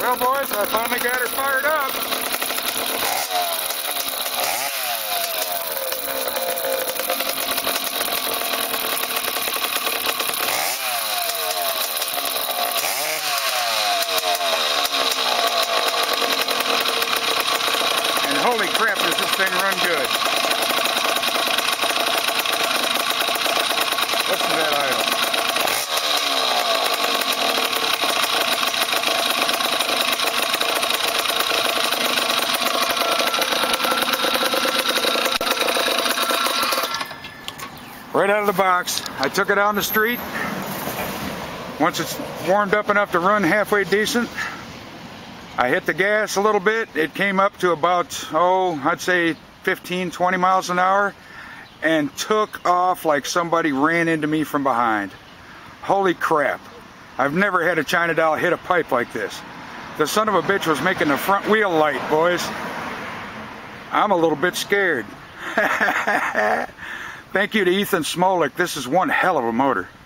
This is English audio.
Well, boys, I finally got her fired up. And holy crap, does this thing run good. Listen to that idle. Right out of the box, I took it out on the street. Once it's warmed up enough to run halfway decent, I hit the gas a little bit. It came up to about, I'd say 15, 20 miles an hour and took off like somebody ran into me from behind. Holy crap. I've never had a China doll hit a pipe like this. The son of a bitch was making the front wheel light, boys. I'm a little bit scared. Thank you to Ethan Smolik. This is one hell of a motor.